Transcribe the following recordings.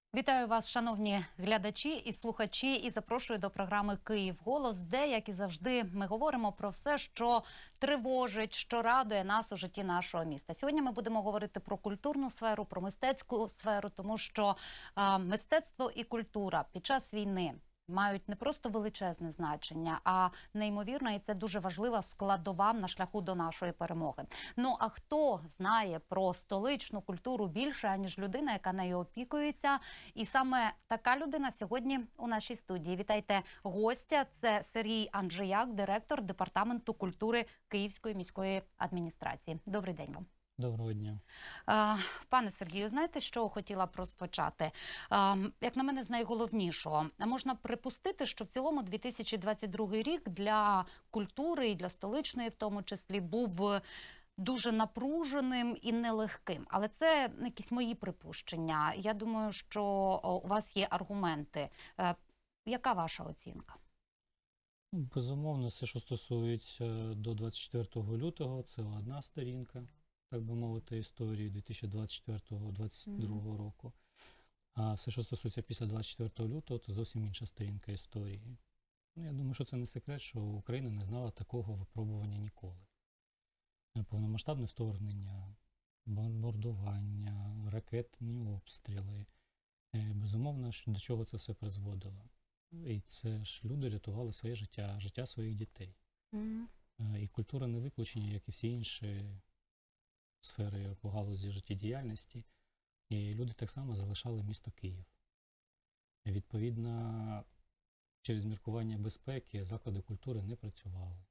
Вітаю вас, шановні глядачі і слухачі, і запрошую до програми «Київ Голос», де, як і завжди, ми говоримо про все, що тривожить, що радує нас у житті нашого міста. Сьогодні ми будемо говорити про культурну сферу, про мистецьку сферу, тому що мистецтво і культура під час війни мають не просто величезне значення, а неймовірно, і це дуже важлива складова на шляху до нашої перемоги. Ну, а хто знає про столичну культуру більше, аніж людина, яка нею опікується? І саме така людина сьогодні у нашій студії. Вітайте гостя. Це Сергій Анджеяк, директор Департаменту культури Київської міської адміністрації. Добрий день вам. Доброго дня. Пане Сергію, знаєте, що хотіла б розпочати? Як на мене, з найголовнішого. Можна припустити, що в цілому 2022 рік для культури і для столичної в тому числі був дуже напруженим і нелегким. Але це якісь мої припущення. Я думаю, що у вас є аргументи. Яка ваша оцінка? Безумовно, все, що стосується до 24 лютого, це одна сторінка, так би мовити, історії 2024-2022 року. А все, що стосується після 24 лютого, це зовсім інша сторінка історії. Я думаю, що це не секрет, що Україна не знала такого випробування ніколи. Повномасштабне вторгнення, бомбардування, ракетні обстріли. Безумовно, до чого це все призводило. І це ж люди рятували своє життя, життя своїх дітей. І культура не виключення, як і всі інші сфери по галузі життєдіяльності. І люди так само залишали місто Київ. Відповідно, через міркування безпеки заклади культури не працювали.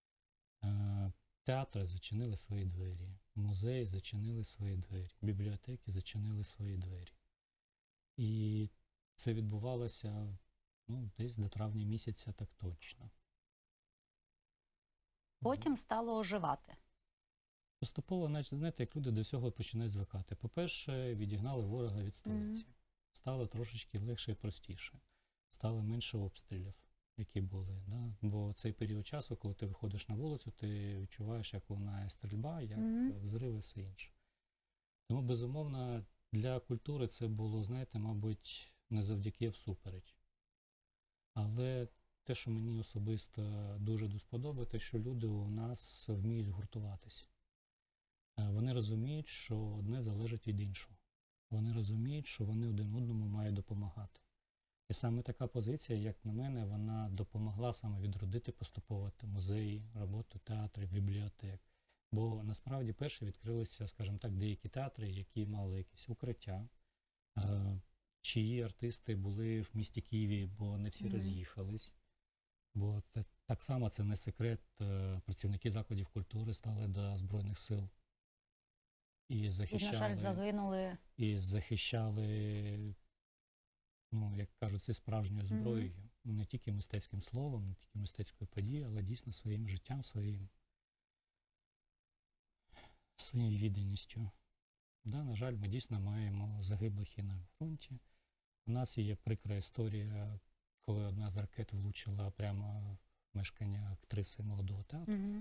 Театри зачинили свої двері, музеї зачинили свої двері, бібліотеки зачинили свої двері. І це відбувалося десь до травня місяця, так точно. Потім стало оживати. Поступово, знаєте, як люди до всього починають звикати. По-перше, відігнали ворога від столиці. Стало трошечки легше і простіше. Стало менше обстрілів, які були. Да? Бо цей період часу, коли ти виходиш на вулицю, ти відчуваєш, як лунає стрільба, як взриви і все інше. Тому, безумовно, для культури це було, знаєте, мабуть, не завдяки, а всупереч. Але те, що мені особисто дуже до сподоби, те, що люди у нас вміють гуртуватись. Вони розуміють, що одне залежить від іншого. Вони розуміють, що вони один одному мають допомагати. І саме така позиція, як на мене, вона допомогла саме відродити поступово музеї, роботу театрів, бібліотек. Бо насправді перші відкрилися, скажімо так, деякі театри, які мали якісь укриття, чиї артисти були в місті Києві, бо не всі роз'їхались. Бо це так само, це не секрет, працівники закладів культури стали до Збройних сил. І захищали, на жаль, загинули. І захищали, як кажуть, це справжньою зброєю. Не тільки мистецьким словом, не тільки мистецькою подією, але дійсно своїм життям, своєю відданістю. Да, на жаль, ми дійсно маємо загиблих і на фронті. У нас є прикра історія, коли одна з ракет влучила прямо в мешкання актриси молодого театру.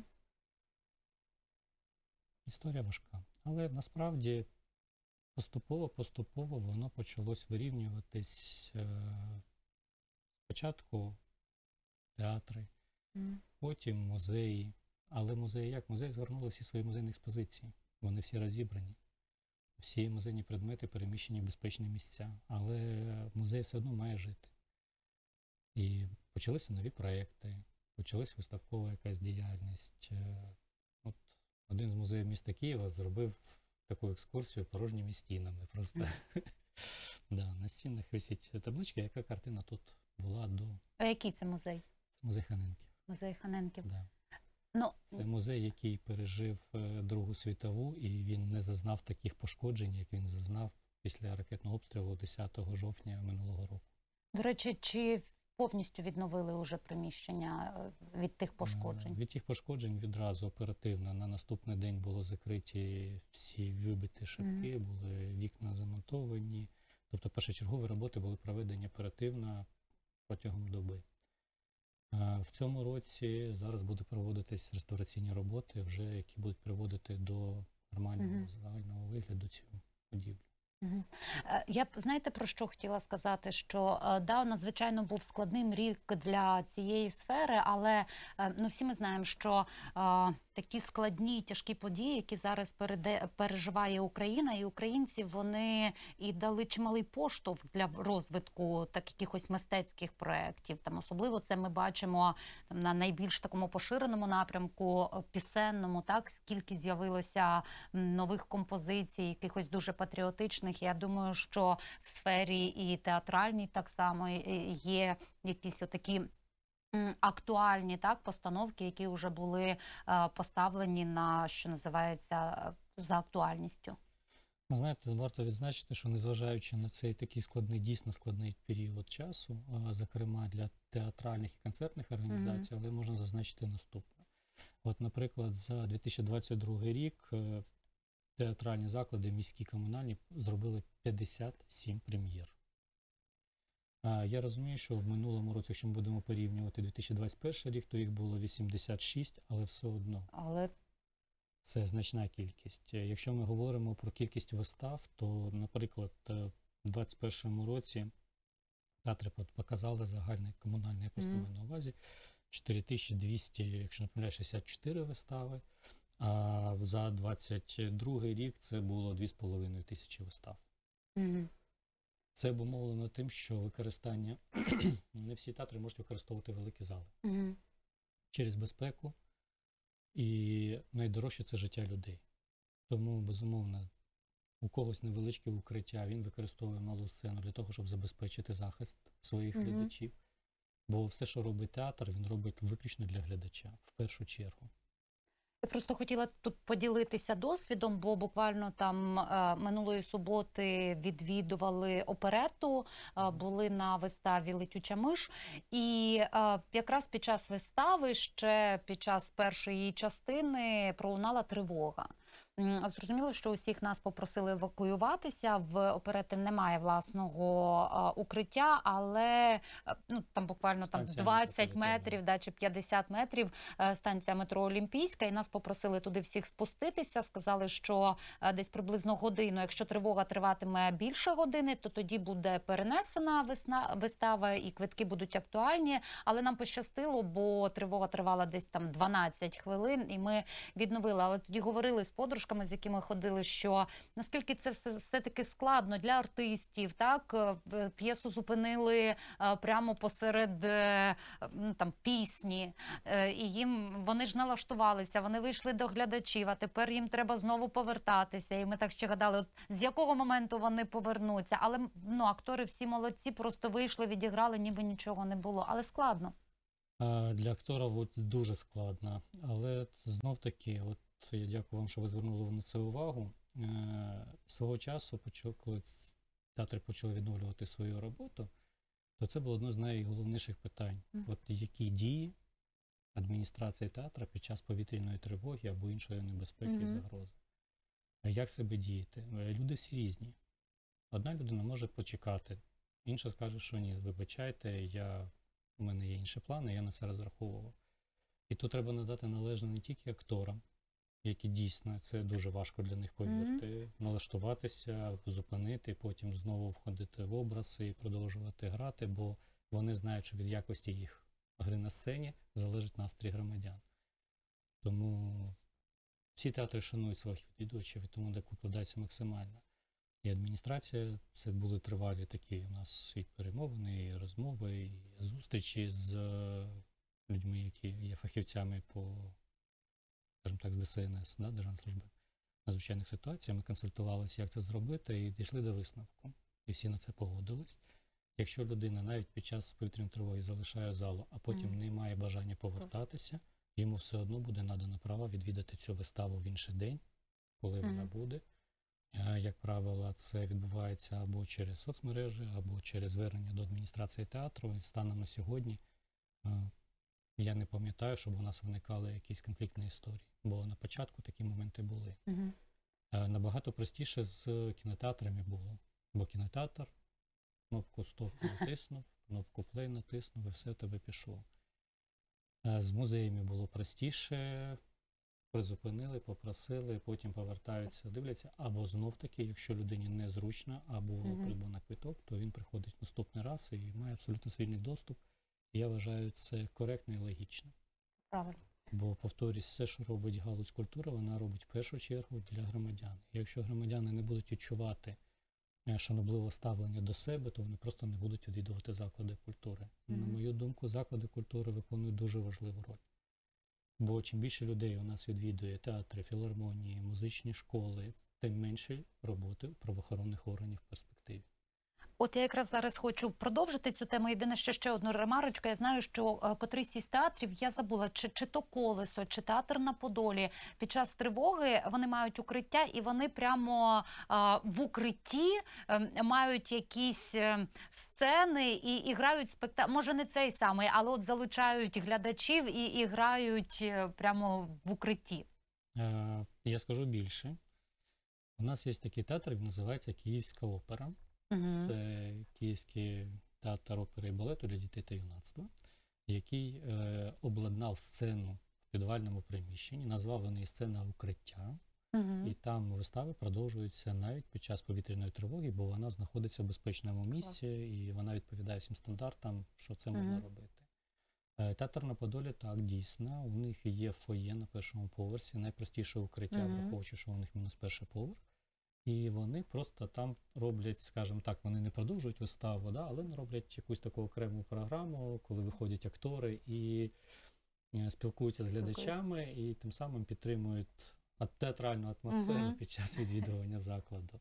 Історія важка. Але насправді поступово воно почалось вирівнюватись. Спочатку театри, потім музеї. Але музеї як? Музеї згорнули всі свої музейні експозиції. Вони всі розібрані. Всі музейні предмети переміщені в безпечні місця. Але музей все одно має жити. І почалися нові проєкти, почалась виставкова якась діяльність. Один з музеїв міста Києва зробив таку екскурсію порожніми стінами. Просто на стінах висить табличка, яка картина тут була до... А який це музей? Це музей Ханенків. Музей Ханенків. Да. Це музей, який пережив Другу світову, і він не зазнав таких пошкоджень, як він зазнав після ракетного обстрілу 10 жовтня минулого року. До речі, чи повністю відновили уже приміщення від тих пошкоджень? Від тих пошкоджень відразу оперативно. На наступний день було закриті всі вибиті шибки, були вікна замонтовані. Тобто першочергові роботи були проведені оперативно протягом доби. В цьому році зараз будуть проводитись реставраційні роботи, вже які будуть приводити до нормального загального вигляду цю будівлю. Мгм. Я б, знаєте, про що хотіла сказати? Що, да, надзвичайно був складним рік для цієї сфери, але, ну, всі ми знаємо, що, такі складні, тяжкі події, які зараз переживає Україна і українці, вони і дали чималий поштовх для розвитку якихось мистецьких проєктів. Там особливо це ми бачимо там на найбільш такому поширеному напрямку, пісенному, так, скільки з'явилося нових композицій, якихось дуже патріотичних. Я думаю, що в сфері і театральній так само є якісь отакі актуальні, так, постановки, які вже були поставлені на, що називається, за актуальністю. Ну, знаєте, варто відзначити, що незважаючи на цей такий складний, дійсно складний період часу, зокрема для театральних і концертних організацій, але можна зазначити наступне. От, наприклад, за 2022 рік театральні заклади, міські, комунальні, зробили 57 прем'єр. Я розумію, що в минулому році, якщо ми будемо порівнювати 2021 рік, то їх було 86, але все одно. Але Це значна кількість. Якщо ми говоримо про кількість вистав, то, наприклад, в 2021 році театри показали загальний комунальний, я просто маю на увазі, 4200, якщо не помиляюсь, 64 вистави, а за 2022 рік це було 2500 вистав. Це обумовлено тим, що використання, не всі театри можуть використовувати великі зали через безпеку, і найдорожче – це життя людей. Тому, безумовно, у когось невеличке укриття, він використовує малу сцену для того, щоб забезпечити захист своїх глядачів. Бо все, що робить театр, він робить виключно для глядача, в першу чергу. Я просто хотіла тут поділитися досвідом, бо буквально там минулої суботи відвідували оперету, були на виставі «Летюча миш». І якраз під час вистави, ще під час першої її частини, пролунала тривога. Зрозуміло, що усіх нас попросили евакуюватися, в оперети немає власного укриття, але ну, там буквально там 20 метрів, да, чи 50 метрів станція метро Олімпійська, і нас попросили туди всіх спуститися, сказали, що десь приблизно годину, якщо тривога триватиме більше години, то тоді буде перенесена вистава і квитки будуть актуальні, але нам пощастило, бо тривога тривала десь там 12 хвилин, і ми відновили, але тоді говорили з подружками, з якими ходили, що наскільки це все-таки складно для артистів, так? П'єсу зупинили прямо посеред там, пісні, і вони ж налаштувалися, вони вийшли до глядачів, а тепер їм треба знову повертатися. І ми так ще гадали, от з якого моменту вони повернуться. Але ну, актори всі молодці, просто вийшли, відіграли, ніби нічого не було. Але складно. Для акторів от дуже складно, але знов-таки, от я дякую вам, що ви звернули на це увагу. Свого часу, коли театри почали відновлювати свою роботу, то це було одне з найголовніших питань. От які дії адміністрації театру під час повітряної тривоги або іншої небезпеки і загрози? Як себе діяти? Люди всі різні. Одна людина може почекати, інша скаже, що ні, вибачайте, у мене є інші плани, я на це розраховував. І тут треба надати належне не тільки акторам, які дійсно, це дуже важко для них, повірте, налаштуватися, зупинити, потім знову входити в образ і продовжувати грати, бо вони знають, що від якості їх гри на сцені залежить настрій громадян. Тому всі театри шанують своїх відвідувачів, і тому докладаються максимально. І адміністрація, це були тривалі такі у нас і перемовини, і розмови, і зустрічі з людьми, які є фахівцями по, скажімо так, з ДСНС, да, Державної служби надзвичайних ситуацій. Ми консультувалися, як це зробити, і дійшли до висновку. І всі на це погодились. Якщо людина навіть під час повітряної тривоги залишає залу, а потім не має бажання повертатися, йому все одно буде надано право відвідати цю виставу в інший день, коли вона буде. Як правило, це відбувається або через соцмережі, або через звернення до адміністрації театру. І станом на сьогодні я не пам'ятаю, щоб у нас виникали якісь конфліктні історії. Бо на початку такі моменти були. Набагато простіше з кінотеатрами було. Бо кінотеатр кнопку «Стоп» натиснув, кнопку «Плей» натиснув, і все в тебе пішло. З музеями було простіше. призупинили, попросили, потім повертаються, дивляться. Або знов-таки, якщо людині незручно, або придбано квиток, то він приходить наступний раз і має абсолютно вільний доступ. І я вважаю, це коректно і логічно. Правильно. Бо, повторюсь, все, що робить галузь культури, вона робить в першу чергу для громадян. І якщо громадяни не будуть відчувати шанобливе ставлення до себе, то вони просто не будуть відвідувати заклади культури. На мою думку, заклади культури виконують дуже важливу роль. Бо чим більше людей у нас відвідує театри, філармонії, музичні школи, тим менше роботи правоохоронних органів в перспективі. От я якраз зараз хочу продовжити цю тему. Єдине, ще одну ремарочку. Я знаю, що котрийсь із театрів, я забула, чи то «Колесо», чи театр на Подолі, під час тривоги вони мають укриття, і вони прямо в укритті мають якісь сцени і грають спектакль. Може, не цей самий, але от залучають глядачів і грають прямо в укритті. Я скажу більше. У нас є такий театр, він називається Київська опера. Це Київський театр опери і балету для дітей та юнацтва, який обладнав сцену в підвальному приміщенні, назвав вони «Сцена укриття». І там вистави продовжуються навіть під час повітряної тривоги, бо вона знаходиться в безпечному місці, і вона відповідає всім стандартам, що це можна робити. Театр на Подолі, так, дійсно, у них є фоє на першому поверсі, найпростіше укриття, враховуючи, що у них мінус перший поверх. І вони просто там роблять, скажімо так, вони не продовжують виставу, да, але вони роблять якусь таку окрему програму, коли виходять актори і спілкуються з глядачами, і тим самим підтримують театральну атмосферу під час відвідування закладу.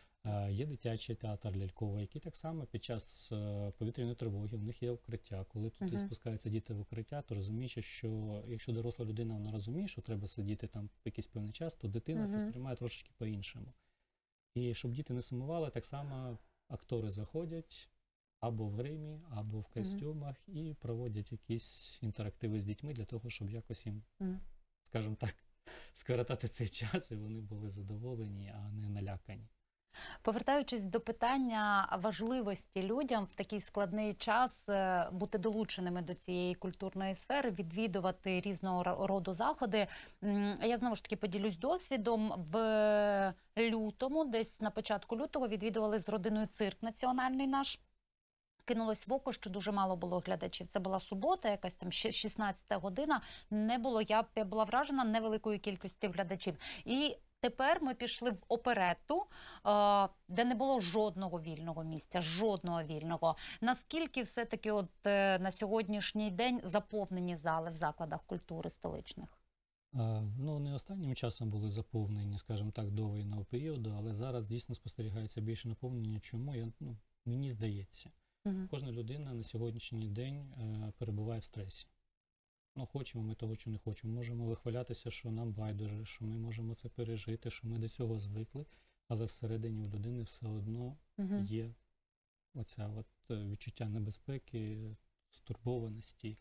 Є дитячий театр ляльковий, який так само під час повітряної тривоги, в них є укриття. Коли туди спускаються діти в укриття, то розумієш, що якщо доросла людина, вона розуміє, що треба сидіти там якийсь певний час, то дитина це сприймає трошечки по-іншому. І щоб діти не сумували, так само актори заходять або в гримі, або в костюмах і проводять якісь інтерактиви з дітьми для того, щоб якось їм, скажімо так, скоротати цей час, і вони були задоволені, а не налякані. Повертаючись до питання важливості людям в такий складний час бути долученими до цієї культурної сфери, відвідувати різного роду заходи, я знову ж таки поділюсь досвідом. В лютому, десь на початку лютого, відвідували з родиною цирк національний наш. Кинулось в око, що дуже мало було глядачів. Це була субота, якась там 16-та година. Не було, я була вражена невеликою кількістю глядачів. І тепер ми пішли в оперетту, де не було жодного вільного місця, жодного вільного. Наскільки все-таки от на сьогоднішній день заповнені зали в закладах культури столичних? Ну, не останнім часом були заповнені, скажімо так, до воєнного періоду, але зараз дійсно спостерігається більше наповнення. Чому? Мені здається. Кожна людина на сьогоднішній день перебуває в стресі. Ну, хочемо ми того, чи не хочемо. Можемо вихвалятися, що нам байдуже, що ми можемо це пережити, що ми до цього звикли, але всередині у людини все одно є оця відчуття небезпеки, стурбованості.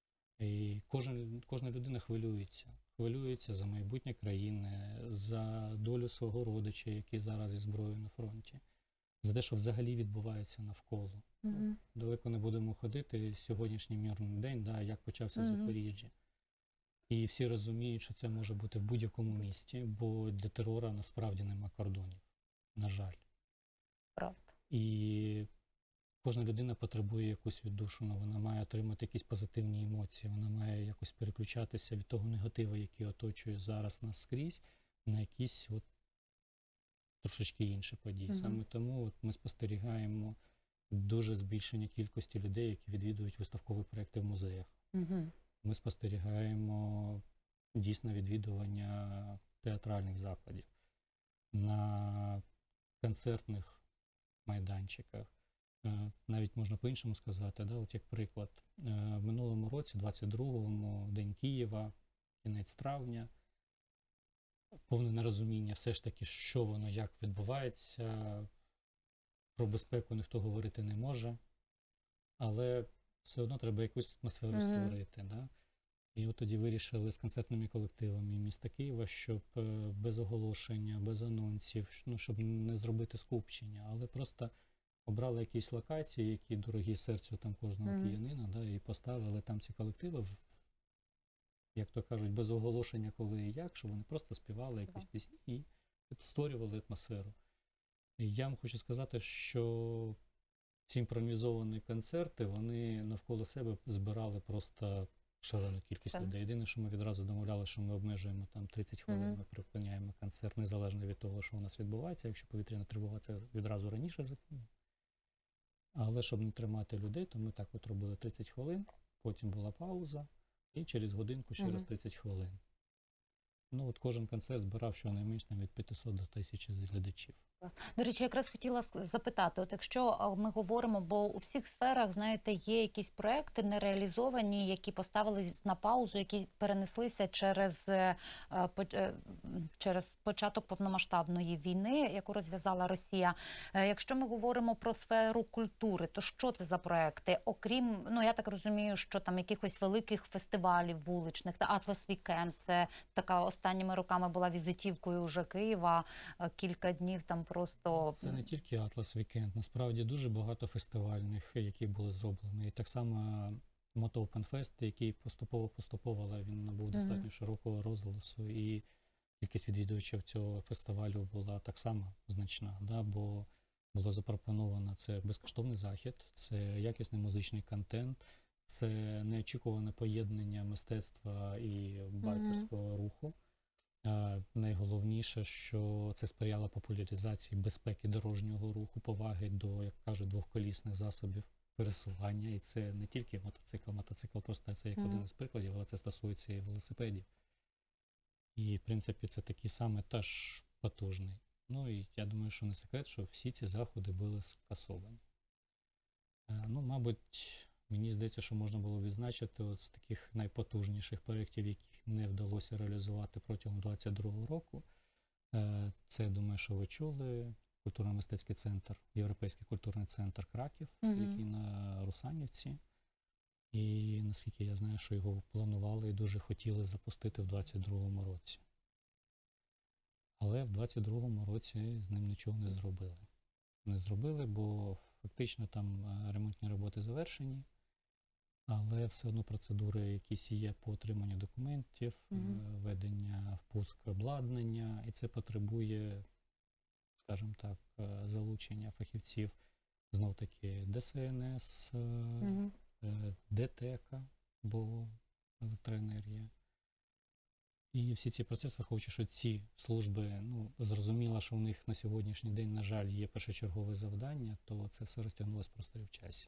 І кожна людина хвилюється. Хвилюється за майбутнє країни, за долю свого родича, який зараз зі зброєю на фронті, за те, що взагалі відбувається навколо. Далеко не будемо ходити. Сьогоднішній мирний день, да, як почався в Запоріжжі. І всі розуміють, що це може бути в будь-якому місті, бо для терора насправді нема кордонів, на жаль. Правда. І кожна людина потребує якусь віддушину, вона має отримати якісь позитивні емоції, вона має якось переключатися від того негативу, який оточує зараз нас скрізь, на якісь трошечки інші події. Саме тому ми спостерігаємо дуже збільшення кількості людей, які відвідують виставкові проекти в музеях. Ми спостерігаємо дійсно відвідування театральних закладів, на концертних майданчиках. Навіть можна по-іншому сказати, да, от як приклад, в минулому році, 22-му, День Києва, кінець травня, повне нерозуміння все ж таки, що воно, як відбувається. Про безпеку ніхто говорити не може, але все одно треба якусь атмосферу створити. Да? І от тоді вирішили з концертними колективами міста Києва, щоб без оголошення, без анонсів, щоб не зробити скупчення, але просто обрали якісь локації, які дорогі серцю там кожного киянина, да, і поставили там ці колективи як то кажуть, без оголошення коли і як, що вони просто співали якісь пісні і створювали атмосферу. І я вам хочу сказати, що ці імпровізовані концерти, вони навколо себе збирали просто шалену кількість людей. Єдине, що ми відразу домовляли, що ми обмежуємо там 30 хвилин, ми припиняємо концерт, незалежно від того, що у нас відбувається. Якщо повітряна тривога, це відразу раніше. Але щоб не тримати людей, то ми так от робили 30 хвилин, потім була пауза, і через годинку ще раз 30 хвилин. Ну, от кожен концерт збирав щонайменше від 500 до 1000 глядачів. До речі, якраз хотіла запитати, от якщо ми говоримо, бо у всіх сферах, знаєте, є якісь проекти нереалізовані, які поставились на паузу, які перенеслися через початок повномасштабної війни, яку розв'язала Росія. Якщо ми говоримо про сферу культури, то що це за проекти? Окрім, ну, я так розумію, що там якихось великих фестивалів вуличних, та Атлас Вікенд, це така останніми роками була візитівкою вже Києва, кілька днів там просто... Це не тільки Атлас Вікенд, насправді дуже багато фестивальних, які були зроблені. І так само Мото Open Fest, який поступово, але він набув достатньо широкого розголосу. І кількість відвідувачів цього фестивалю була так само значна, да, бо було запропоновано це безкоштовний захід, це якісний музичний контент, це неочікуване поєднання мистецтва і байкерського руху. Найголовніше, що це сприяло популяризації безпеки дорожнього руху, поваги до, як кажуть, двохколісних засобів пересування. І це не тільки мотоцикл. Мотоцикл просто це як один із прикладів, але це стосується і велосипедів. І, в принципі, це такий саме теж потужний. Ну, і я думаю, що не секрет, що всі ці заходи були скасовані. Ну, мабуть, мені здається, що можна було відзначити от з таких найпотужніших проєктів, яких не вдалося реалізувати протягом 2022 року. Це, я думаю, що ви чули, культурно-мистецький центр, Європейський культурний центр Краків, який на Русанівці. І, наскільки я знаю, що його планували і дуже хотіли запустити в 2022 році. Але в 2022 році з ним нічого не зробили. Не зробили, бо фактично там ремонтні роботи завершені, але все одно процедури якісь є по отриманню документів, введення в пуск обладнання, і це потребує, скажімо так, залучення фахівців, знов-таки ДСНС, ДТЕК, бо електроенергія. І всі ці процеси, враховуючи, що ці служби, ну, зрозуміло, що у них на сьогоднішній день, на жаль, є першочергове завдання, то це все розтягнулося просто в часі.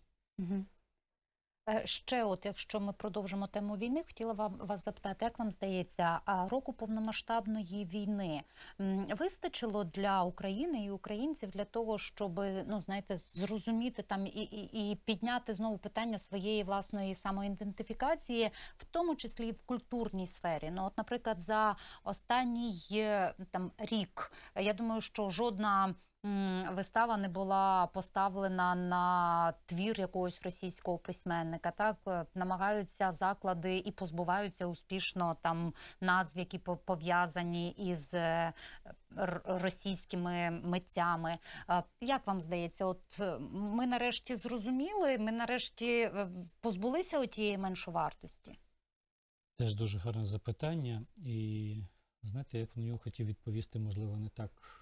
Ще от, якщо ми продовжимо тему війни, хотіла вас запитати, як вам здається, року повномасштабної війни вистачило для України і українців для того, щоб, ну, знаєте, зрозуміти там і підняти знову питання своєї власної самоідентифікації, в тому числі і в культурній сфері? Ну, от, наприклад, за останній там рік, я думаю, що жодна вистава не була поставлена на твір якогось російського письменника. Так, намагаються заклади і позбуваються успішно там назв, які пов'язані із російськими митцями. Як вам здається, от ми нарешті зрозуміли, ми нарешті позбулися отієї меншовартості? Теж дуже гарне запитання. І, знаєте, я б на нього хотів відповісти, можливо, не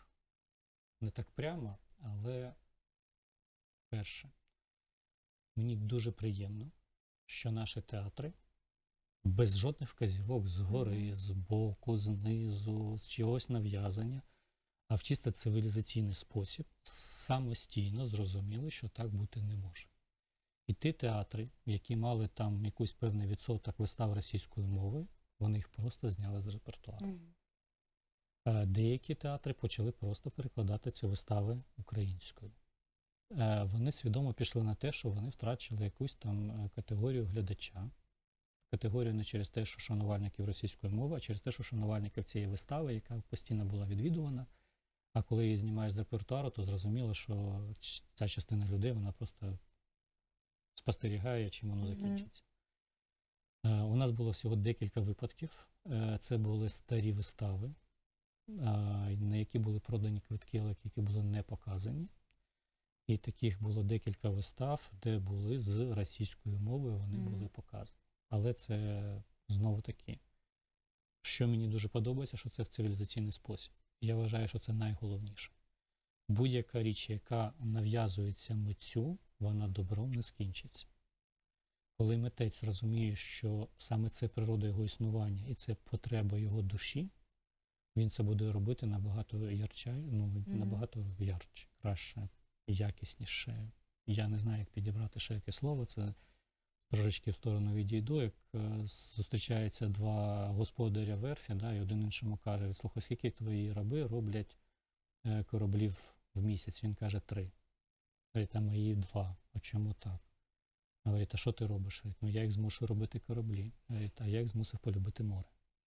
так прямо, але перше, мені дуже приємно, що наші театри без жодних вказівок згори, збоку, знизу, з чогось нав'язання, а в чисто цивілізаційний спосіб самостійно зрозуміли, що так бути не може. І ті театри, які мали там якийсь певний відсоток вистав російською мовою, вони їх просто зняли з репертуару. Деякі театри почали просто перекладати ці вистави українською. Вони свідомо пішли на те, що вони втратили якусь там категорію глядача. Категорію не через те, що шанувальників російської мови, а через те, що шанувальників цієї вистави, яка постійно була відвідувана. А коли її знімаєш з репертуару, то зрозуміло, що ця частина людей, вона просто спостерігає, чим воно закінчиться. У нас було всього декілька випадків. Це були старі вистави, на які були продані квитки, але які були не показані. І таких було декілька вистав, де були з російською мовою, вони були показані. Але це, знову таки, Що мені дуже подобається, що це в цивілізаційний спосіб. Я вважаю, що це найголовніше. Будь-яка річ, яка нав'язується митцю, вона добром не скінчиться. Коли митець розуміє, що саме це природа його існування і це потреба його душі, він це буде робити набагато набагато ярче, краще, якісніше. Я не знаю, як підібрати ще яке слово, це трошечки в сторону відійду, як зустрічаються два господаря верфі, да, і один іншому каже: слухай, скільки твої раби роблять кораблів в місяць? Він каже: 3. Говорить, а мої 2. А чому так? Говорить, а що ти робиш? Говорить, ну я їх змушу робити кораблі. Говорить, а я їх змусив полюбити море.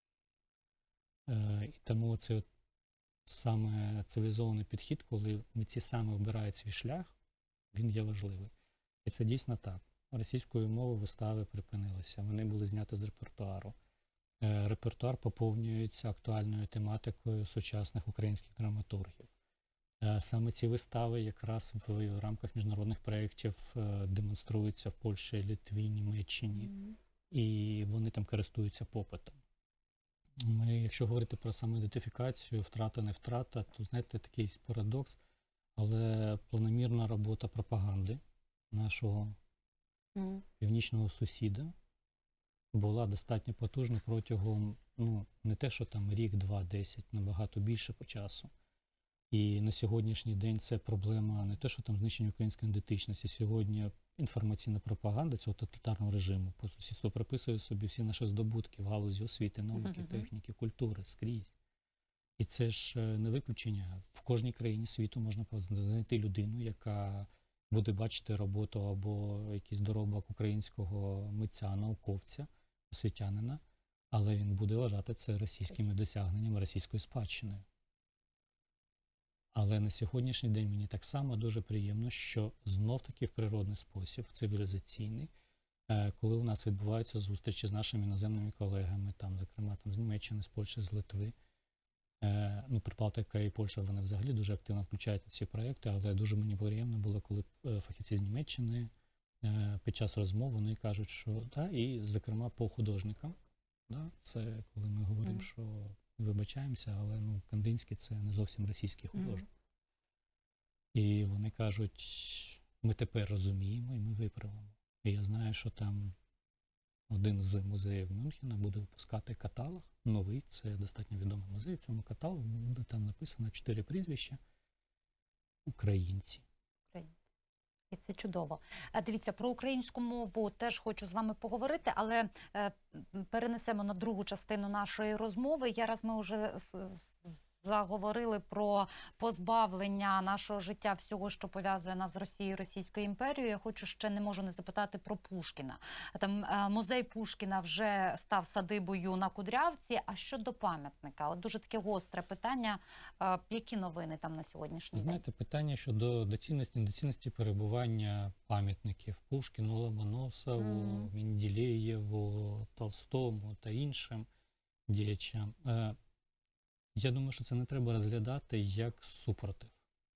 І тому це саме цивілізований підхід, коли митці саме обирають свій шлях, він є важливий. І це дійсно так. Російською мовою вистави припинилися, вони були зняті з репертуару. Репертуар поповнюється актуальною тематикою сучасних українських драматургів. Саме ці вистави якраз в рамках міжнародних проєктів демонструються в Польщі, Литві, Німеччині, і вони там користуються попитом. Якщо говорити про самоідентифікацію, втрата, не втрата, то, знаєте, такий парадокс, але планомірна робота пропаганди нашого північного сусіда була достатньо потужна протягом, не те, що там рік, 2, 10, набагато більше по часу. І на сьогоднішній день це проблема не те, що там знищення української ідентичності. Сьогодні інформаційна пропаганда цього тоталітарного режиму по сусідству приписує собі всі наші здобутки в галузі освіти, науки, техніки, культури, скрізь. І це ж не виключення. В кожній країні світу можна знайти людину, яка буде бачити роботу або якийсь доробок українського митця, науковця, освітянина, але він буде вважати це російськими досягненнями, російською спадщиною. Але на сьогоднішній день мені так само дуже приємно, що знов-таки в природний спосіб, в цивілізаційний, коли у нас відбуваються зустрічі з нашими іноземними колегами, зокрема з Німеччини, з Польщі, з Литви, Прибалтика і Польща, вони взагалі дуже активно включаються в ці проєкти, але дуже мені приємно було, коли фахівці з Німеччини під час розмов вони кажуть, що, і зокрема по художникам, це коли ми говоримо, що вибачаємося, але Кандинський – це не зовсім російський художник. І вони кажуть, ми тепер розуміємо і ми виправимо. І я знаю, що там один з музеїв Мюнхена буде випускати каталог, новий, це достатньо відомий музей, в цьому каталогу буде там написано 4 прізвища українці. І це чудово. Дивіться, про українську мову теж хочу з вами поговорити, але перенесемо на другу частину нашої розмови. Зараз ми вже заговорили про позбавлення нашого життя всього, що пов'язує нас з Росією, Російською імперією. Я хочу ще, не можу не запитати про Пушкіна. Там музей Пушкіна вже став садибою на Кудрявці. А щодо пам'ятника? От дуже таке гостре питання. Які новини там на сьогоднішній день? Знаєте, питання щодо доцільності, недоцільності перебування пам'ятників Пушкіну, Ломоносову, Менделєєву, Толстому та іншим діячам. Я думаю, що це не треба розглядати як супротив.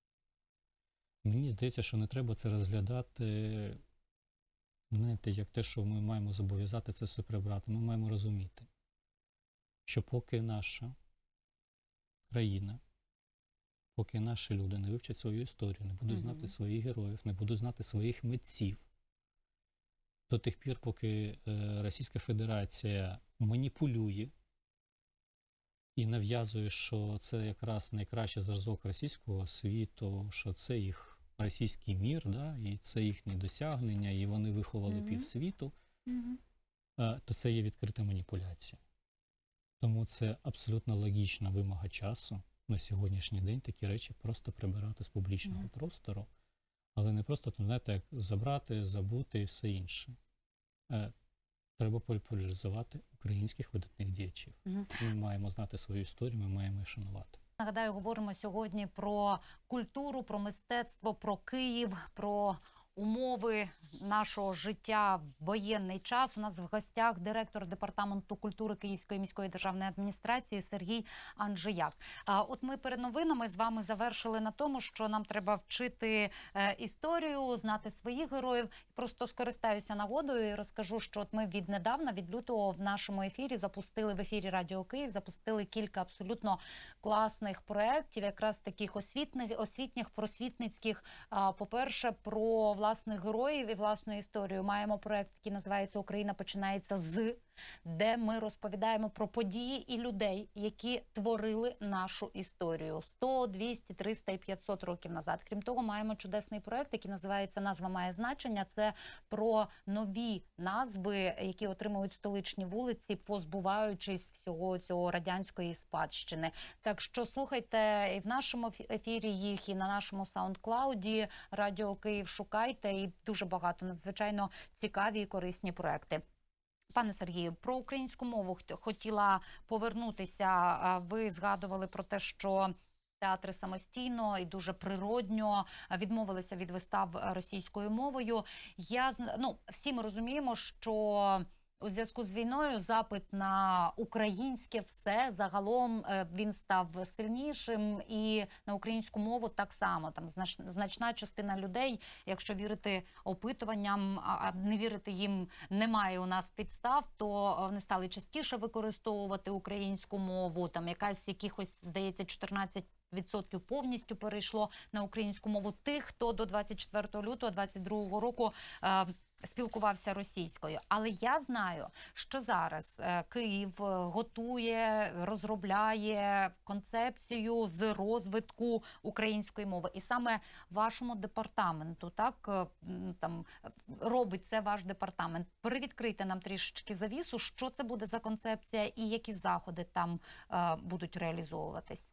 Мені здається, що не треба це розглядати, знаєте, як те, що ми маємо зобов'язати це все прибрати. Ми маємо розуміти, що поки наша країна, поки наші люди не вивчать свою історію, не будуть знати своїх героїв, не будуть знати своїх митців, до тих пір, поки Російська Федерація маніпулює і нав'язує, що це якраз найкращий зразок російського світу, що це їх російський мір, і це їхні досягнення, і вони виховали півсвіту, то це є відкрита маніпуляція. Тому це абсолютно логічна вимога часу на сьогоднішній день такі речі просто прибирати з публічного простору, але не просто, знаєте, як забрати, забути і все інше. Треба популяризувати українських видатних діячів. Ми маємо знати свою історію, ми маємо її шанувати. Нагадаю, говоримо сьогодні про культуру, про мистецтво, про Київ, про умови нашого життя в воєнний час. У нас в гостях директор Департаменту культури Київської міської державної адміністрації Сергій Анжияк. От ми перед новинами з вами завершили на тому, що нам треба вчити історію, знати своїх героїв. Просто скористаюся нагодою і розкажу, що от ми віднедавна, від лютого, в нашому ефірі запустили, в ефірі Радіо Київ, запустили кілька абсолютно класних проєктів, якраз таких освітніх, просвітницьких. По-перше, про власних героїв і власну історію. Маємо проєкт, який називається «Україна починається з», де ми розповідаємо про події і людей, які творили нашу історію 100, 200, 300 і 500 років назад. Крім того, маємо чудесний проєкт, який називається «Назва має значення». Це про нові назви, які отримують столичні вулиці, позбуваючись всього цього радянської спадщини. Так що слухайте і в нашому ефірі їх, і на нашому SoundCloud, Радіо Київ, шукайте, і дуже багато надзвичайно цікаві і корисні проекти. Пане Сергію, про українську мову хотіла повернутися. Ви згадували про те, що театри самостійно і дуже природньо відмовилися від вистав російською мовою. Всі ми розуміємо, що у зв'язку з війною запит на українське все загалом він став сильнішим, і на українську мову так само. Там значна частина людей, якщо вірити опитуванням, а не вірити їм немає у нас підстав, то вони стали частіше використовувати українську мову. Там якихось, здається, 14% повністю перейшло на українську мову тих, хто до 24 лютого 2022 року спілкувався російською. Але я знаю, що зараз Київ готує, розробляє концепцію з розвитку української мови. І саме вашому департаменту, так, там робить це ваш департамент. Привідкрийте нам трішечки завісу, що це буде за концепція і які заходи там будуть реалізовуватись.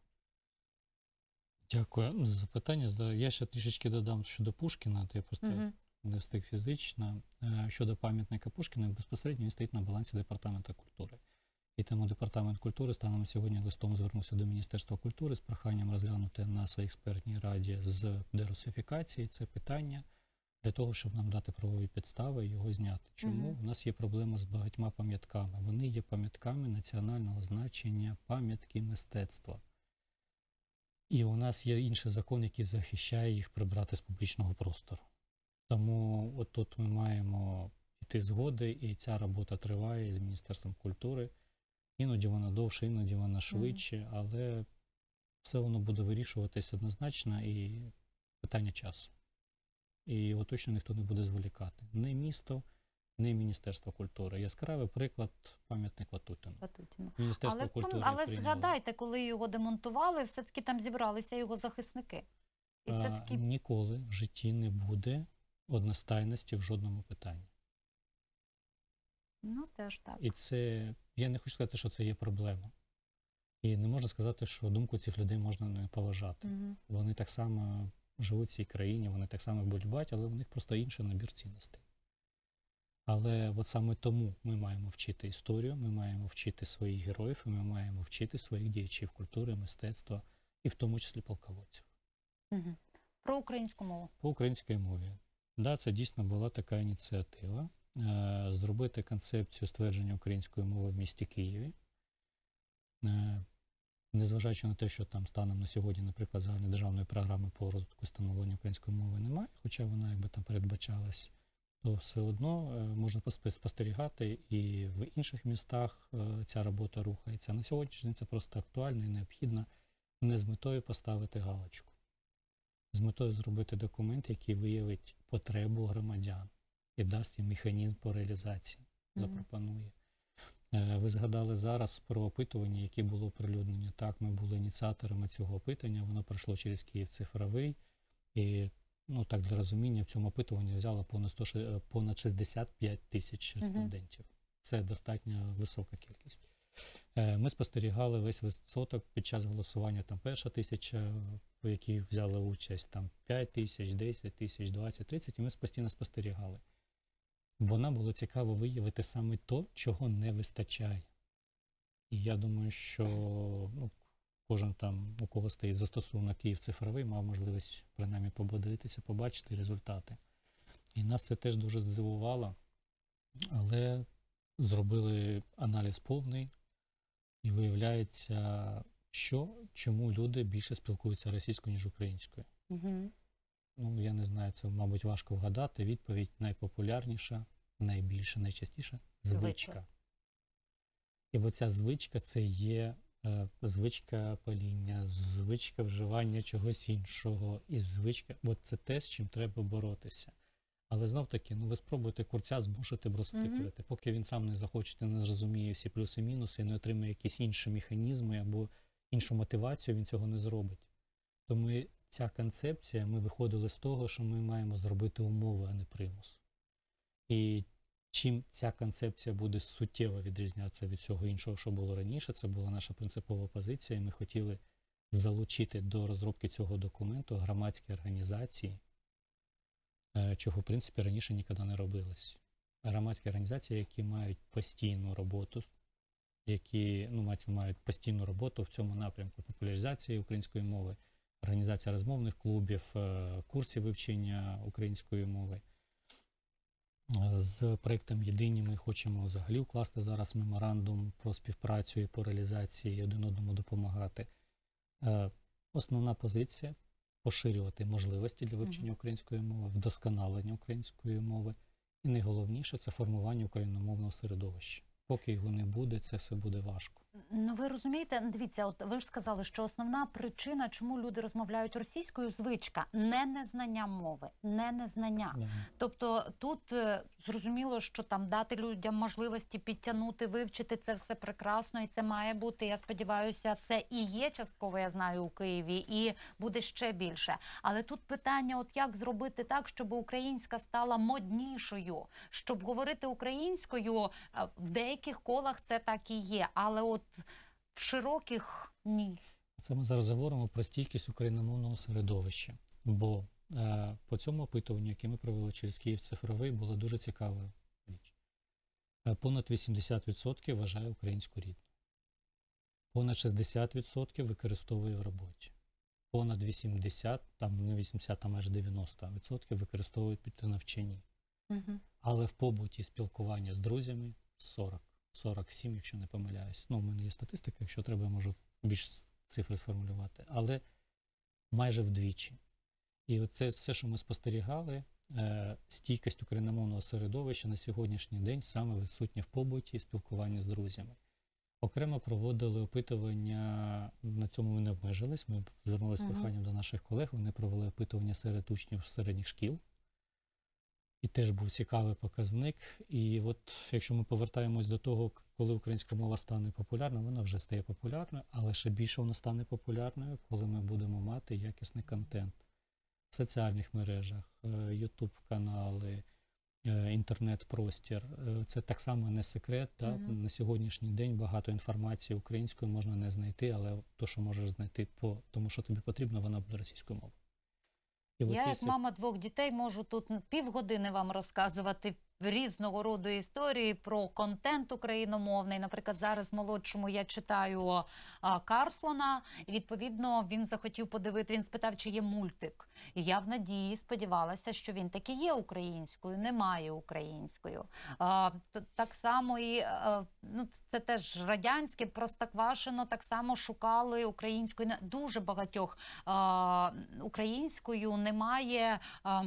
Дякую за запитання. Я ще трішечки додам щодо Пушкіна, то я просто не встиг фізично. Щодо пам'ятника Пушкіна, безпосередньо він стоїть на балансі Департаменту культури. І тому Департамент культури станом сьогодні листом звернувся до Міністерства культури з проханням розглянути на своїй експертній раді з дерусифікації це питання для того, щоб нам дати правові підстави і його зняти. Чому? У нас є проблема з багатьма пам'ятками. Вони є пам'ятками національного значення, пам'ятки мистецтва. І у нас є інший закон, який захищає їх прибрати з публічного простору. Тому от тут ми маємо йти згоди, і ця робота триває з Міністерством культури. Іноді вона довше, іноді вона швидше, але все воно буде вирішуватись однозначно і питання часу. І його точно ніхто не буде зволікати. Не місто, не Міністерство культури. Яскравий приклад пам'ятник Ватутіну. Міністерство культури але прийняло. згадайте, коли його демонтували, все-таки там зібралися його захисники. І це такі... Ніколи в житті не буде одностайності в жодному питанні. Ну, теж так. І це, я не хочу сказати, що це є проблема. І не можна сказати, що думку цих людей можна не поважати. Вони так само живуть в цій країні, вони так само болюбать, але в них просто інший набір цінностей. Але от саме тому ми маємо вчити історію, ми маємо вчити своїх героїв, і ми маємо вчити своїх діячів культури, мистецтва, і в тому числі полководців. Про українську мову. По українській мові. Да, це дійсно була така ініціатива. Зробити концепцію ствердження української мови в місті Києві. Незважаючи на те, що там станом на сьогодні, наприклад, загальнодержавної програми по розвитку і становленню української мови немає, хоча вона якби там передбачалась, то все одно можна спостерігати, і в інших містах ця робота рухається. На сьогоднішній день це просто актуально і необхідно не з метою поставити галочку. З метою зробити документ, який виявить потребу громадян і дасть їм механізм по реалізації, запропонує. Ви згадали зараз про опитування, яке було оприлюднення. Так, ми були ініціаторами цього опитання, воно пройшло через Київ цифровий. І, так для розуміння, в цьому опитуванні взяло понад 65 тисяч респондентів. Це достатньо висока кількість. Ми спостерігали весь відсоток під час голосування, там перша тисяча, в якій взяли участь, там 5 тисяч, 10 тисяч, 20, 30, і ми постійно спостерігали. Вона було цікаво виявити саме то, чого не вистачає. І я думаю, що кожен там, у кого стоїть застосунок Київ цифровий, мав можливість принаймні подивитися, побачити результати. Нас це теж дуже здивувало, але зробили аналіз повний, і виявляється, чому люди більше спілкуються російською, ніж українською. Угу. Ну, я не знаю, це, мабуть, важко вгадати. Відповідь найпопулярніша, найбільша, найчастіша – звичка. І оця звичка – це є звичка паління, звичка вживання чогось іншого. І звичка – от це те, з чим треба боротися. Але знов-таки, ви спробуйте курця змусити бросити курити. Поки він сам не захоче, не зрозуміє всі плюси-мінуси і не отримає якісь інші механізми або іншу мотивацію, він цього не зробить. Тому ця концепція, ми виходили з того, що ми маємо зробити умови, а не примус. І чим ця концепція буде суттєво відрізнятися від всього іншого, що було раніше, це була наша принципова позиція, і ми хотіли залучити до розробки цього документу громадські організації, чого, в принципі, раніше ніколи не робилось. Громадські організації, які мають постійну роботу, які мають постійну роботу в цьому напрямку популяризації української мови, організація розмовних клубів, курсів вивчення української мови. З проєктом «Єдині» ми хочемо взагалі укласти зараз меморандум про співпрацю і по реалізації, один одному допомагати. Основна позиція – поширювати можливості для вивчення української мови, вдосконалення української мови. І найголовніше – це формування україномовного середовища. Поки його не буде, це все буде важко. Ну, ви розумієте, дивіться, от ви ж сказали, що основна причина, чому люди розмовляють російською, звичка, не незнання мови, не незнання. Тобто тут зрозуміло, що там дати людям можливості підтягнути, вивчити, це все прекрасно, і це має бути, я сподіваюся, це і є частково, я знаю, у Києві, і буде ще більше. Але тут питання, от як зробити так, щоб українська стала моднішою, щоб говорити українською, в деяких колах це так і є, але от в широких – ні. Це ми зараз говоримо про стійкість україномовного середовища, бо по цьому опитуванню, яке ми провели через Київ цифровий, була дуже цікава річ. Понад 80% вважає українську рідною. Понад 60% використовує в роботі. Понад 80%, там не 80%, а майже 90% використовують під навчанні. Але в побуті спілкування з друзями – 47, якщо не помиляюсь. У мене є статистика, якщо треба, я можу більш цифри сформулювати. Але майже вдвічі. І оце все, що ми спостерігали, стійкість україномовного середовища на сьогоднішній день саме відсутня в побуті і спілкуванні з друзями. Окремо проводили опитування, на цьому ми не обмежились, ми звернулися з проханням до наших колег, вони провели опитування серед учнів середніх шкіл. І теж був цікавий показник. І от якщо ми повертаємось до того, коли українська мова стане популярною, вона вже стає популярною, але ще більше вона стане популярною, коли ми будемо мати якісний контент в соціальних мережах, YouTube-канали, інтернет-простір. Це так само не секрет. На сьогоднішній день багато інформації українською можна не знайти, але то, що можеш знайти по тому, що тобі потрібно, вона буде російською мовою. Я, як мама 2 дітей, можу тут півгодини вам розказувати різного роду історії про контент україномовний. Наприклад, зараз молодшому я читаю Карслона, і відповідно він захотів подивити, він спитав, чи є мультик. І я в надії сподівалася, що він таки є українською, немає українською. Так само і, це теж радянське, Простоквашино, так само шукали українською. Дуже багатьох українською немає.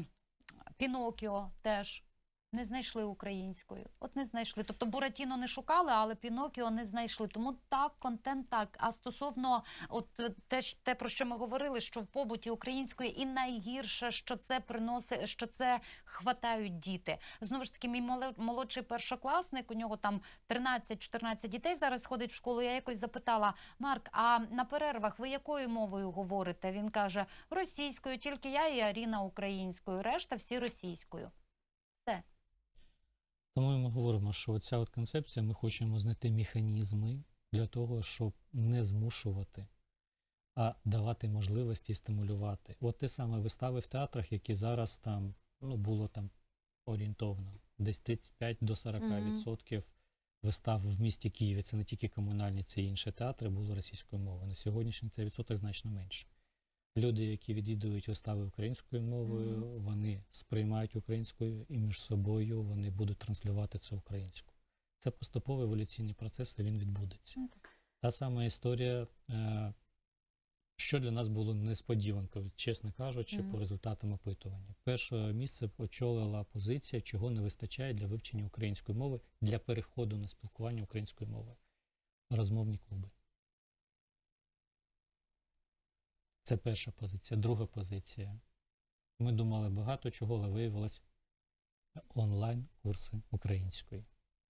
Пінокіо теж. Не знайшли українською. От не знайшли. Тобто Буратіно не шукали, але Пінокіо не знайшли. Тому так, контент так. А стосовно те, про що ми говорили, що в побуті української і найгірше, що це приносить, що це хватають діти. Знову ж таки, мій молодший першокласник, у нього там 13-14 дітей зараз ходить в школу. Я якось запитала: Марк, а на перервах ви якою мовою говорите? Він каже: російською, тільки я і Аріна українською, решта всі російською. Все. Тому ми говоримо, що ця от концепція, ми хочемо знайти механізми для того, щоб не змушувати, а давати можливості і стимулювати. От те саме вистави в театрах, які зараз там, було там орієнтовно, десь 35 до 40% вистав в місті Києві, це не тільки комунальні, це і інші театри, було російською мовою. На сьогоднішній цей відсоток значно менше. Люди, які відвідують вистави українською мовою, вони сприймають українською і між собою вони будуть транслювати це українською. Це поступовий еволюційний процес, і він відбудеться. Та сама історія, що для нас було несподіванкою, чесно кажучи, по результатам опитування. Перше місце очолила позиція, чого не вистачає для вивчення української мови, для переходу на спілкування українською мовою. Розмовні клуби. Це перша позиція. Друга позиція. Ми думали багато чого, але виявилось онлайн-курси української.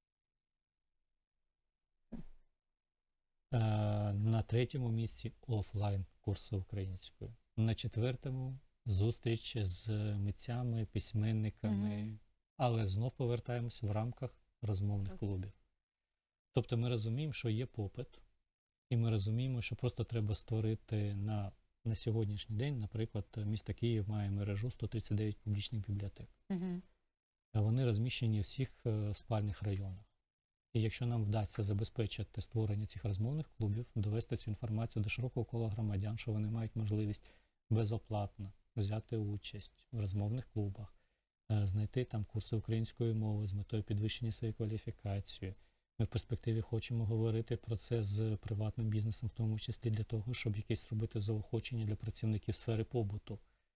На третьому місці офлайн курси української. На четвертому зустріч з митцями, письменниками, але знов повертаємось в рамках розмовних клубів. Тобто ми розуміємо, що є попит, і ми розуміємо, що просто треба створити на сьогоднішній день, наприклад, місто Київ має мережу 139 публічних бібліотек. Вони розміщені в всіх спальних районах. І якщо нам вдасться забезпечити створення цих розмовних клубів, довести цю інформацію до широкого кола громадян, що вони мають можливість безоплатно взяти участь в розмовних клубах, знайти там курси української мови з метою підвищення своєї кваліфікації. Ми в перспективі хочемо говорити про це з приватним бізнесом, в тому числі для того, щоб якесь робити заохочення для працівників сфери побуту.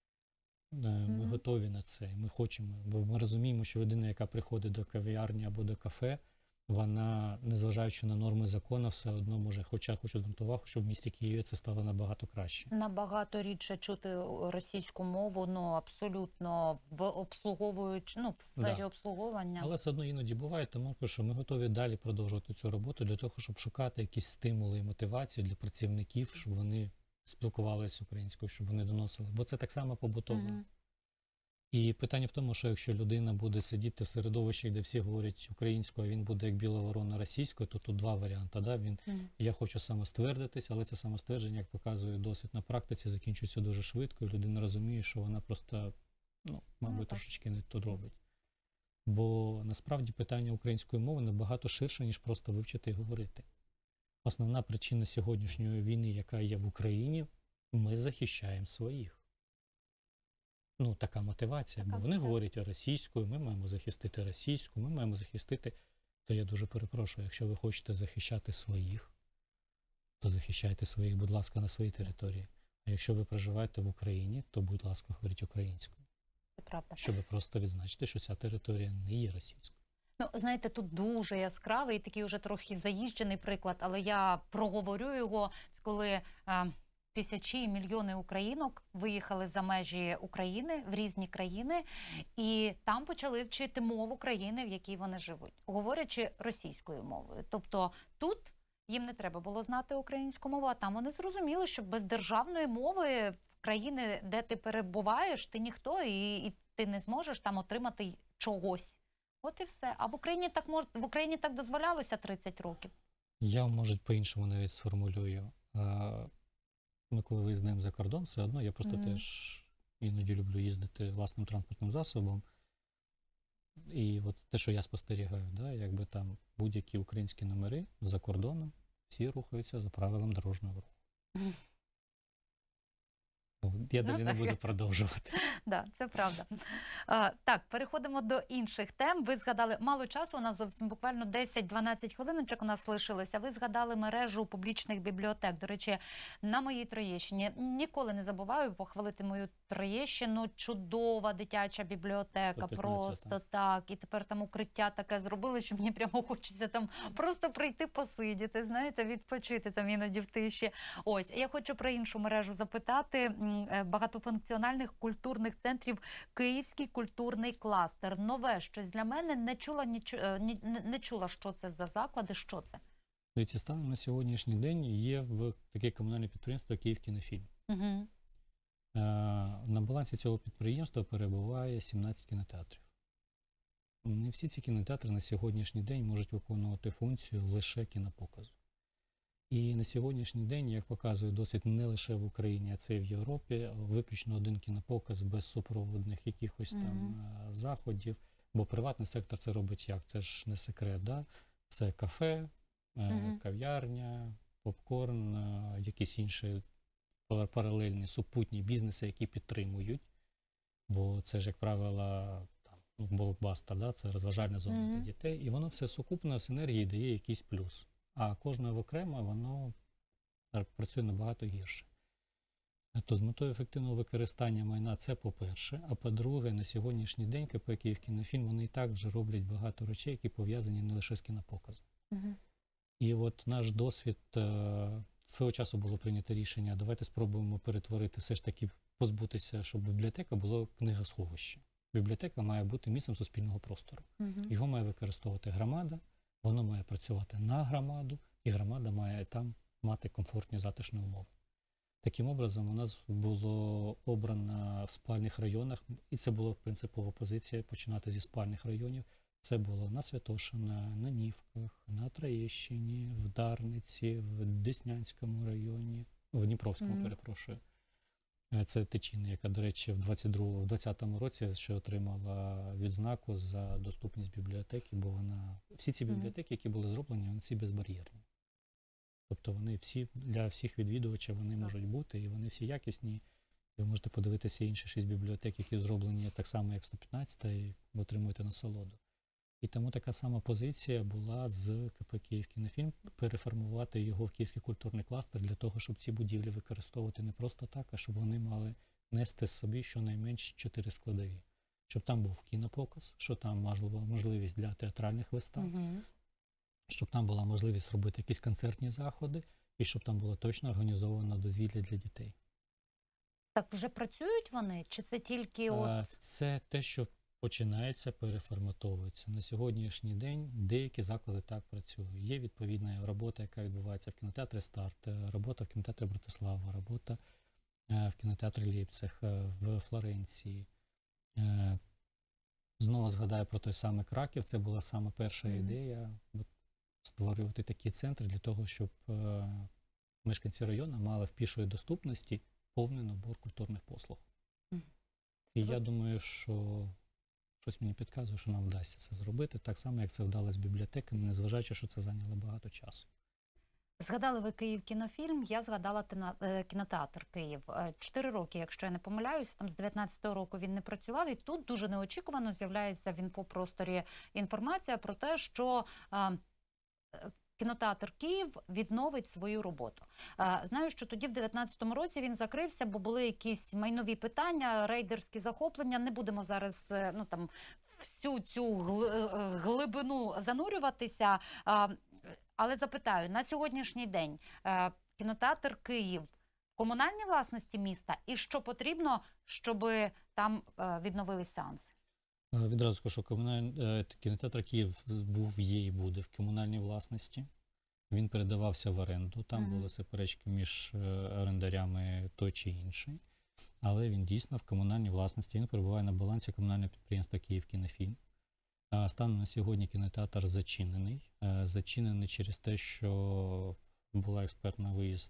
Ми готові на це, ми хочемо, бо ми розуміємо, що людина, яка приходить до кав'ярні або до кафе, вона, незважаючи на норми закону, все одно може, хоча хочу звернути увагу, що в місті Києві це стало набагато краще. Набагато рідше чути російську мову, ну, абсолютно обслуговуючи, ну, в сфері обслуговування. Але все одно іноді буває, тому що ми готові далі продовжувати цю роботу для того, щоб шукати якісь стимули і мотивації для працівників, щоб вони спілкувалися українською, щоб вони доносили. Бо це так само побутово. І питання в тому, що якщо людина буде сидіти в середовищі, де всі говорять українською, а він буде як біла ворона російською, то тут два варіанти. Да? Я хочу самоствердитись, але це самоствердження, як показує досвід на практиці, закінчується дуже швидко, і людина розуміє, що вона просто, мабуть, трошечки не тут робить. Бо насправді питання української мови набагато ширше, ніж просто вивчити і говорити. Основна причина сьогоднішньої війни, яка є в Україні, ми захищаємо своїх. Така мотивація, бо вони говорять російською, ми маємо захистити російську, ми маємо захистити, то я дуже перепрошую, якщо ви хочете захищати своїх, то захищайте своїх, будь ласка, на своїй території. А якщо ви проживаєте в Україні, то, будь ласка, говоріть українською. Це правда. Щоб просто відзначити, що ця територія не є російською. Знаєте, тут дуже яскравий, такий вже трохи заїжджений приклад, але я проговорю його, це коли тисячі і мільйони українок виїхали за межі України в різні країни, і там почали вчити мову країни, в якій вони живуть, говорячи російською мовою. Тобто тут їм не треба було знати українську мову, а там вони зрозуміли, що без державної мови в країни, де ти перебуваєш, ти ніхто, і ти не зможеш там отримати чогось. От і все. А в Україні так дозволялося 30 років? Я, може, по-іншому навіть сформулюю. Ми коли виїздимо за кордон, все одно, я просто теж іноді люблю їздити власним транспортним засобом. І от те, що я спостерігаю, якби там будь-які українські номери за кордоном, всі рухаються за правилам дорожнього руху. Я далі не буду продовжувати. Так, це правда. Так, переходимо до інших тем. Ви згадали, мало часу, у нас зовсім буквально 10-12 хвилиночок у нас лишилося. Ви згадали мережу публічних бібліотек. До речі, на моїй Троєщині ніколи не забуваю похвалити мою Троєщину. Чудова дитяча бібліотека, просто так. І тепер там укриття таке зробили, що мені прямо хочеться там просто прийти посидіти, знаєте, відпочити там іноді в тиші. Ось, я хочу про іншу мережу запитати. Багатофункціональних культурних центрів Київський культурний кластер. Нове щось для мене, не чула, що це за заклади, що це? Дивіться, станом на сьогоднішній день є в таке комунальне підприємство «Київкінофільм». На балансі цього підприємства перебуває 17 кінотеатрів. Не всі ці кінотеатри на сьогоднішній день можуть виконувати функцію лише кінопоказу. І на сьогоднішній день, як показує досвід не лише в Україні, а це і в Європі, виключно один кінопоказ без супроводних якихось там заходів, бо приватний сектор це робить як? Це ж не секрет, да? Це кафе, кав'ярня, попкорн, якісь інші паралельні супутні бізнеси, які підтримують, бо це ж, як правило, блокбастер, да? Це розважальна зона для дітей, і воно все сукупно в синергії дає якийсь плюс. А кожне окремо, воно працює набагато гірше. То з метою ефективного використання майна це по-перше, а по-друге, на сьогоднішній день КП «Київкінофільм» вони і так вже роблять багато речей, які пов'язані не лише з кінопоказом. І от наш досвід, свого часу було прийнято рішення, давайте спробуємо перетворити, все ж таки позбутися, щоб бібліотека була книгосховище. Бібліотека має бути місцем суспільного простору. Його має використовувати громада, воно має працювати на громаду, і громада має там мати комфортні затишні умови. Таким образом, у нас було обрано в спальних районах, і це була принципова позиція починати зі спальних районів. Це було на Святошина, на Нівках, на Троєщині, в Дарниці, в Деснянському районі, в Дніпровському, перепрошую. Це Тичина, яка, до речі, в 2020 році ще отримала відзнаку за доступність бібліотеки, бо всі ці бібліотеки, які були зроблені, вони всі безбар'єрні. Тобто вони всі, для всіх відвідувачів вони можуть бути, і вони всі якісні. І ви можете подивитися інші 6 бібліотек, які зроблені так само, як 115-та, і ви отримуєте насолоду. І тому така сама позиція була з КП «Київкінофільм» переформувати його в Київський культурний кластер для того, щоб ці будівлі використовувати не просто так, а щоб вони мали нести собі щонайменш 4 складові. Щоб там був кінопоказ, щоб там була можливість для театральних вистав, щоб там була можливість робити якісь концертні заходи, і щоб там було точно організовано дозвілля для дітей. Так вже працюють вони? Чи це тільки Це те, що починається, переформатовується. На сьогоднішній день деякі заклади так працюють. Є відповідна робота, яка відбувається в кінотеатрі «Старт», робота в кінотеатрі «Братислава», робота в кінотеатрі «Лейпциг», в Флоренції. Знову згадаю про той самий Краків. Це була саме перша ідея створювати такі центри для того, щоб мешканці району мали в пішої доступності повний набор культурних послуг. І я думаю, що щось мені підказує, що нам вдасться це зробити, так само, як це вдалося з бібліотеками, незважаючи, що це зайняло багато часу. Згадали ви «Київкінофільм», я згадала кінотеатр «Київ». 4 роки, якщо я не помиляюся, там з 19-го року він не працював, і тут дуже неочікувано з'являється в інфопросторі інформація про те, що кінотеатр «Київ» відновить свою роботу. Знаю, що тоді в 19-му році він закрився, бо були якісь майнові питання, рейдерські захоплення. Не будемо зараз всю цю глибину занурюватися. Але запитаю, на сьогоднішній день кінотеатр «Київ» в комунальній власності міста, і що потрібно, щоб там відновились сеанси? Відразу скажу, що кінотеатр «Київ» був, є і буде в комунальній власності. Він передавався в оренду, там були суперечки між орендарями той чи інший. Але він дійсно в комунальній власності, він перебуває на балансі комунального підприємства «Київкінофільм». Станом на сьогодні кінотеатр зачинений. Зачинений через те, що була експертна виїзд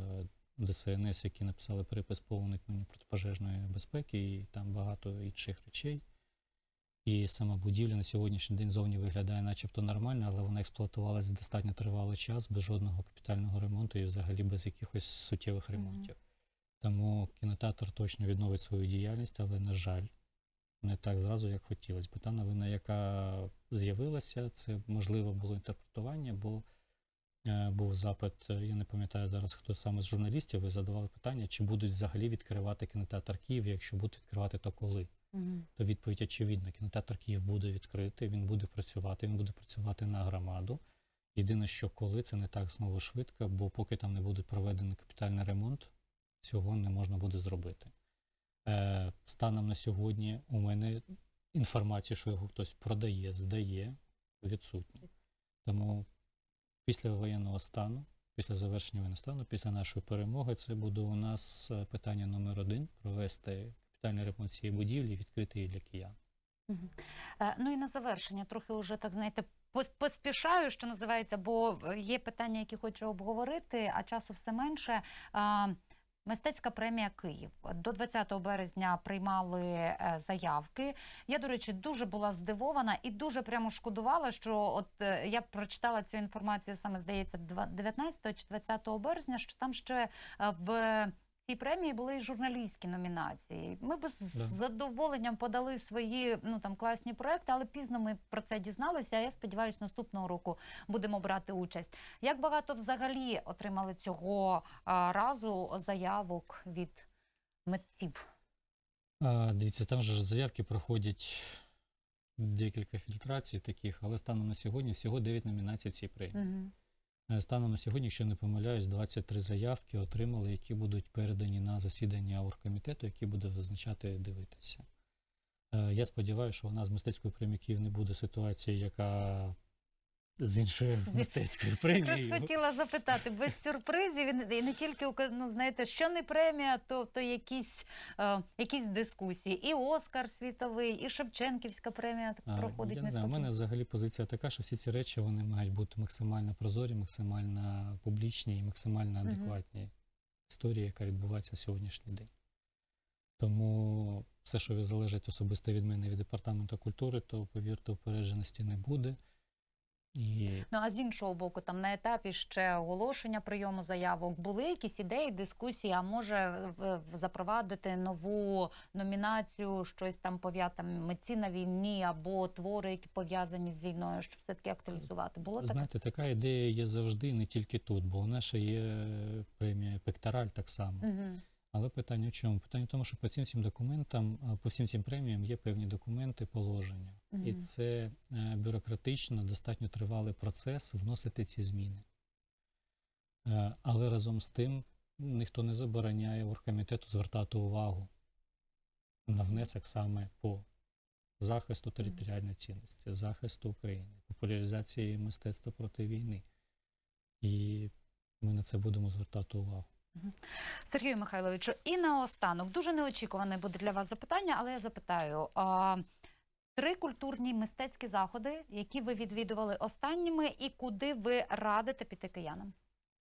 ДСНС, які написали припис по уникненню протипожежної безпеки, і там багато інших речей. І сама будівля на сьогоднішній день зовні виглядає начебто нормально, але вона експлуатувалася достатньо тривалий час, без жодного капітального ремонту і взагалі без якихось суттєвих ремонтів. Тому кінотеатр точно відновить свою діяльність, але, на жаль, не так зразу, як хотілося. Бо та новина, яка з'явилася, це, можливо, було інтерпретування, бо був запит, я не пам'ятаю зараз, хто саме з журналістів, ви задавали питання, чи будуть взагалі відкривати кінотеатр «Київ», якщо будуть відкривати, то коли? То відповідь очевидна. Кінотеатр «Київ» буде відкритий, він буде працювати на громаду. Єдине, що коли, це не так знову швидко, бо поки там не буде проведений капітальний ремонт, цього не можна буде зробити. Станом на сьогодні у мене інформація, що його хтось продає, здає, відсутня. Тому після воєнного стану, після завершення воєнного стану, після нашої перемоги, це буде у нас питання номер 1 – провести капітальний ремонт цієї будівлі і відкрити її для киян. Ну і на завершення, трохи вже, так знаєте, поспішаю, що називається, бо є питання, які хочу обговорити, а часу все менше. Мистецька премія «Київ». До 20 березня приймали заявки. Я, до речі, дуже була здивована і дуже прямо шкодувала, що от я прочитала цю інформацію саме, здається, 19 чи 20 березня, що там ще в цій премії були і журналістські номінації. Ми б з Да. задоволенням подали свої класні проекти, але пізно ми про це дізналися. А я сподіваюся, наступного року будемо брати участь. Як багато взагалі отримали цього разу заявок від митців? Дивіться, там же заявки проходять декілька фільтрацій таких, але станом на сьогодні всього 9 номінацій цієї премії. Станом на сьогодні, якщо не помиляюсь, 23 заявки отримали, які будуть передані на засідання оргкомітету, який буде визначати, дивитися. Я сподіваюся, що у нас з мистецькою премією Київ не буде ситуації, яка з іншою мистецькою премією. Якраз хотіла запитати, без сюрпризів, і не тільки, знаєте, що не премія, то якісь дискусії. І Оскар світовий, і Шевченківська премія проходить. Я не знаю, у мене взагалі позиція така, що всі ці речі, вони мають бути максимально прозорі, максимально публічні і максимально адекватні історії, яка відбувається в сьогоднішній день. Тому все, що залежить особисто від мене і від департаменту культури, то, повірте, упередженості не буде. А з іншого боку, там на етапі ще оголошення прийому заявок були якісь ідеї, дискусії, а може запровадити нову номінацію, щось там пов'язане, митці на війні або твори, які пов'язані з війною, щоб все-таки актуалізувати. Було таке? Знаєте, така ідея є завжди, не тільки тут, бо у нас ще є премія «Пектораль» так само. Але питання в чому? Питання в тому, що по всім цим документам, по всім цим преміям є певні документи, положення. І це бюрократично достатньо тривалий процес вносити ці зміни. Але разом з тим ніхто не забороняє оргкомітету звертати увагу на внесок саме по захисту територіальної цінності, захисту України, популяризації мистецтва проти війни. І ми на це будемо звертати увагу. Сергію Михайловичу, і наостанок, дуже неочікуване буде для вас запитання, але я запитаю. 3 культурні мистецькі заходи, які ви відвідували останніми, і куди ви радите піти киянам?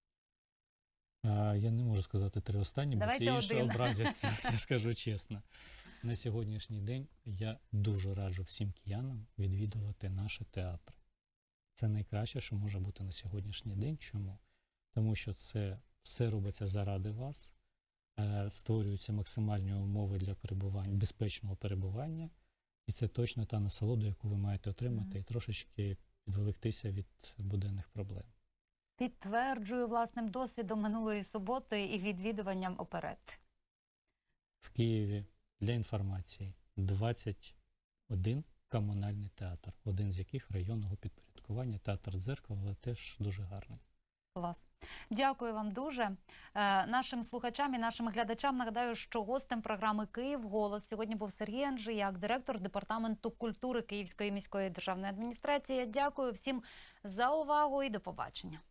Я не можу сказати 3 останні, бо Давайте ті інші один. образяться, я скажу чесно. На сьогоднішній день я дуже раджу всім киянам відвідувати наші театри. Це найкраще, що може бути на сьогоднішній день. Чому? Тому що це все робиться заради вас, створюються максимальні умови для перебування, безпечного перебування, і це точно та насолода, яку ви маєте отримати, і трошечки відволіктися від буденних проблем. Підтверджую власним досвідом минулої суботи і відвідуванням оперет. В Києві, для інформації, 21 комунальний театр, один з яких районного підпорядкування, театр «Дзеркало», але теж дуже гарний. Клас. Дякую вам дуже. Нашим слухачам і нашим глядачам нагадаю, що гостем програми «Київ голос» сьогодні був Сергій Анжияк, директор Департаменту культури Київської міської державної адміністрації. Дякую всім за увагу і до побачення.